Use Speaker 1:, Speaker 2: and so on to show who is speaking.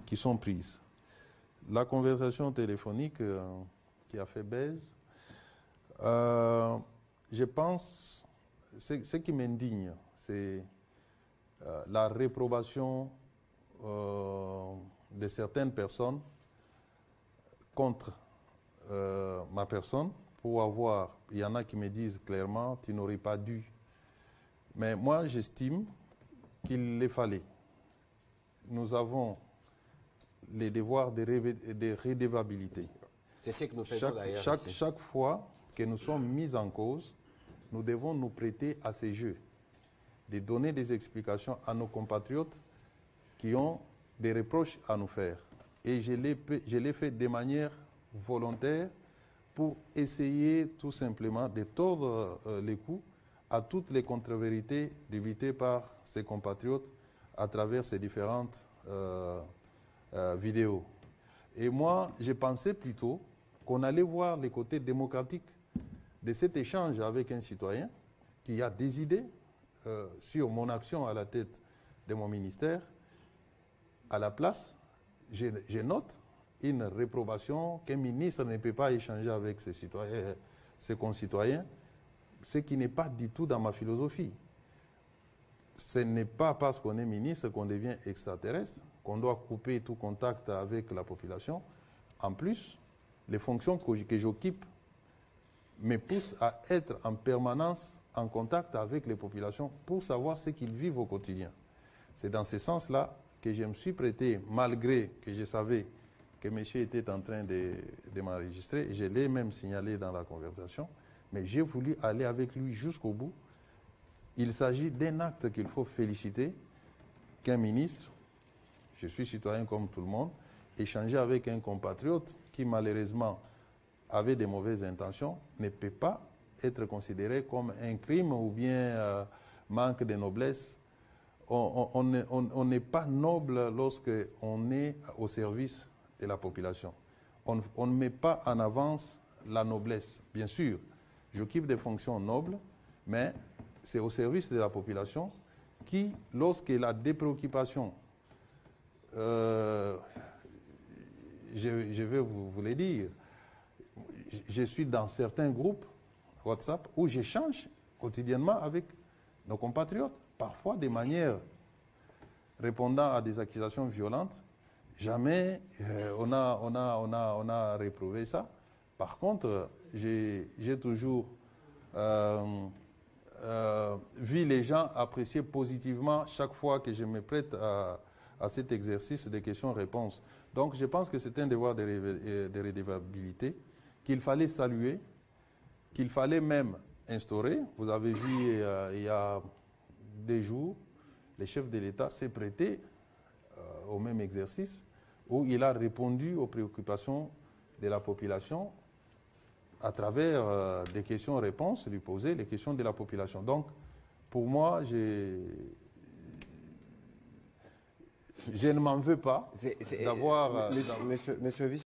Speaker 1: qui sont prises. La conversation téléphonique qui a fait baise, je pense, ce qui m'indigne, c'est la réprobation de certaines personnes contre ma personne pour avoir, il y en a qui me disent clairement, tu n'aurais pas dû. Mais moi, j'estime qu'il les fallait. Nous avons les devoirs de redevabilité.
Speaker 2: C'est ce que nous faisons d'ailleurs.
Speaker 1: Chaque fois que nous sommes mis en cause, nous devons nous prêter à ces jeux, de donner des explications à nos compatriotes qui ont des reproches à nous faire. Et je l'ai fait de manière volontaire pour essayer tout simplement de tordre les coups à toutes les contre-vérités débitées par ces compatriotes à travers ces différentes vidéos. Et moi, j'ai pensé plutôt qu'on allait voir les côtés démocratiques de cet échange avec un citoyen qui a des idées sur mon action à la tête de mon ministère. À la place, je note une réprobation qu'un ministre ne peut pas échanger avec ses concitoyens, ce qui n'est pas du tout dans ma philosophie. Ce n'est pas parce qu'on est ministre qu'on devient extraterrestre, qu'on doit couper tout contact avec la population. En plus, les fonctions que j'occupe me poussent à être en permanence en contact avec les populations pour savoir ce qu'ils vivent au quotidien. C'est dans ce sens-là que je me suis prêté, malgré que je savais que monsieur était en train de m'enregistrer, je l'ai même signalé dans la conversation, mais j'ai voulu aller avec lui jusqu'au bout. Il s'agit d'un acte qu'il faut féliciter, qu'un ministre, je suis citoyen comme tout le monde, échanger avec un compatriote qui malheureusement avait des mauvaises intentions, ne peut pas être considéré comme un crime ou bien manque de noblesse. On n'est pas noble lorsqu'on est au service de la population. On ne met pas en avance la noblesse. Bien sûr, j'occupe des fonctions nobles, mais c'est au service de la population qui, lorsqu'elle a des préoccupations, je vais vous les dire, je suis dans certains groupes WhatsApp où j'échange quotidiennement avec nos compatriotes, parfois de manière répondant à des accusations violentes. Jamais on a réprouvé ça. Par contre, j'ai toujours vu les gens apprécier positivement chaque fois que je me prête à cet exercice de questions-réponses. Donc je pense que c'est un devoir de redevabilité qu'il fallait saluer, qu'il fallait même instaurer. Vous avez vu il y a des jours, le chef de l'État s'est prêté au même exercice où il a répondu aux préoccupations de la population à travers des questions-réponses, lui poser les questions de la population. Donc, pour moi, je ne m'en veux pas d'avoir...
Speaker 2: Monsieur